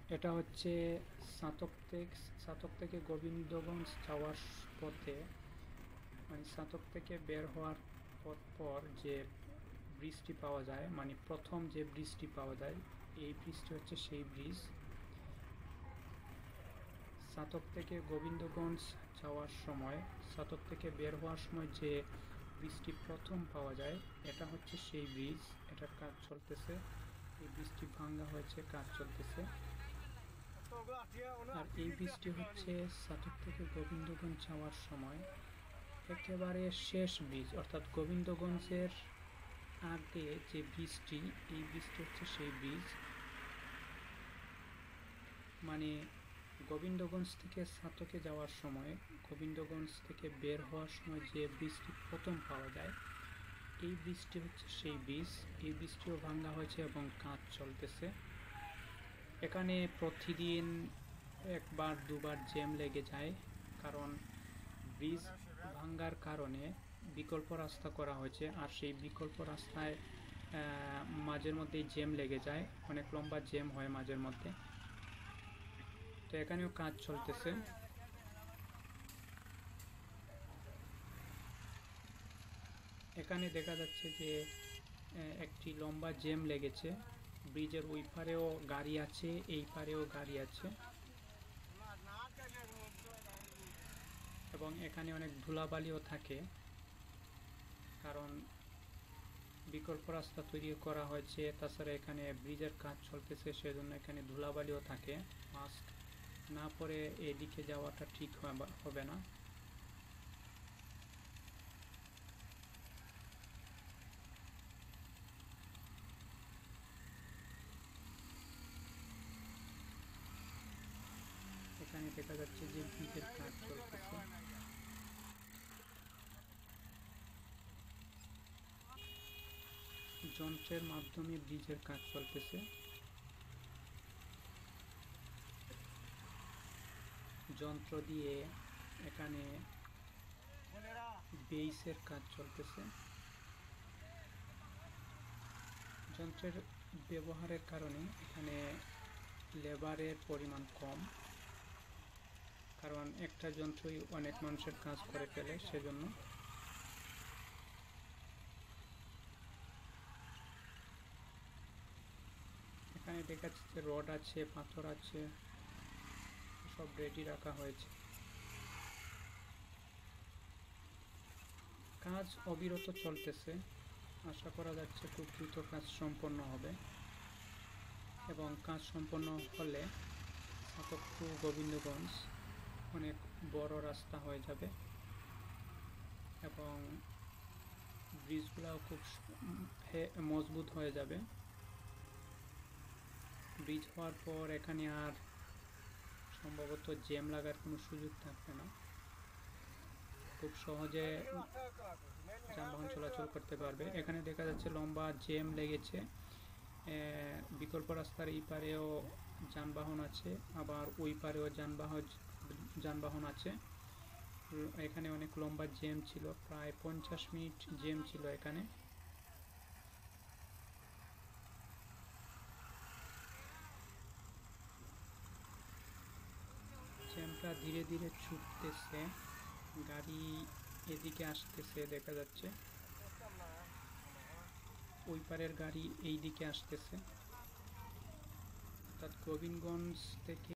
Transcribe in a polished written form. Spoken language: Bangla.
এটা হচ্ছে ছাতক থেকে গোবিন্দগঞ্জ যাওয়ার পথে, মানে ছাতক থেকে বের হওয়ার পর যে ব্রিজটি পাওয়া যায়, মানে প্রথম যে ব্রিজটি পাওয়া যায়, এই ব্রিজটি হচ্ছে সেই ব্রিজ। ছাতক থেকে গোবিন্দগঞ্জ যাওয়ার সময়, ছাতক থেকে বের হওয়ার সময় যে ব্রিজটি প্রথম পাওয়া যায়, এটা হচ্ছে সেই ব্রিজ। এটার কাজ চলতেছে, এই ব্রিজটি ভাঙ্গা হয়েছে, কাজ চলতেছে। আর এই ব্রিজটি হচ্ছে ছাতক থেকে গোবিন্দগঞ্জ যাওয়ার সময় একেবারে শেষ ব্রিজ, অর্থাৎ গোবিন্দগঞ্জের আগে যে ব্রিজটি, এই ব্রিজটি হচ্ছে সেই ব্রিজ। মানে গোবিন্দগঞ্জ থেকে ছাতকে যাওয়ার সময়, গোবিন্দগঞ্জ থেকে বের হওয়ার সময় যে ব্রিজটি প্রথম পাওয়া যায়, এই ব্রিজটি হচ্ছে সেই ব্রিজ। এই ব্রিজটিও ভাঙ্গা হয়েছে এবং কাজ চলতেছে। এখানে প্রতিদিন একবার দুবার জ্যাম লেগে যায়, কারণ ব্রিজ ভাঙ্গার কারণে বিকল্প রাস্তা করা হয়েছে। আর সেই বিকল্প রাস্তায় মাঝের মধ্যেই জ্যাম লেগে যায়, অনেক লম্বা জ্যাম হয় মাঝের মধ্যে। তো এখানেও কাজ চলতেছে। এখানে দেখা যাচ্ছে যে একটি লম্বা জ্যাম লেগেছে। ব্রিজের ওই পারেও গাড়ি আছে, এই পারেও গাড়ি আছে, এবং এখানে অনেক ধুলাবালিও থাকে, কারণ বিকল্প রাস্তা তৈরি করা হয়েছে। তাছাড়া এখানে ব্রিজের কাজ চলতেছে, সেজন্য এখানে ধুলাবালিও থাকে। মাস্ক না পরে এদিকে যাওয়াটা ঠিক হবে না। এখানে দেখা যাচ্ছে যে ব্রিজের কাজ চলতেছে। যন্ত্রের মাধ্যমে ব্রিজের কাজ চলতেছে। যন্ত্র দিয়ে এখানে বেইসের কাজ চলতেছে। যন্ত্রের ব্যবহারের কারণে এখানে লেবারের পরিমাণ কম, কারণ একটা যন্ত্রই অনেক মানুষের কাজ করে ফেলে, সেজন্য। এখানে দেখা যাচ্ছে রড আছে, পাথর আছে, সব রেডি রাখা হয়েছে। কাজ অবিরত চলতেছে। আশা করা যাচ্ছে খুব দ্রুত কাজ সম্পন্ন হবে, এবং কাজ সম্পন্ন হলে ছাতক টু গোবিন্দগঞ্জ অনেক বড় রাস্তা হয়ে যাবে, এবং ব্রিজগুলোও খুব মজবুত হয়ে যাবে। ব্রিজ হওয়ার পর এখানে আর সম্ভবত জ্যাম লাগার কোনো সুযোগ থাকবে না, খুব সহজে যানবাহন চলাচল করতে পারবে। এখানে দেখা যাচ্ছে লম্বা জ্যাম লেগেছে। বিকল্প রাস্তার এই পারেও যানবাহন আছে, আবার ওই পারেও যানবাহন আছে। এখানে অনেক লম্বা জ্যাম ছিল, প্রায় 50 মিনিট জ্যাম ছিল এখানে। জ্যামটা ধীরে ধীরে ছুটতেছে, গাড়ি এদিকে আসতেছে, দেখা যাচ্ছে ওই পারের গাড়ি এই দিকে আসতেছে, অর্থাৎ গোবিন্দগঞ্জ থেকে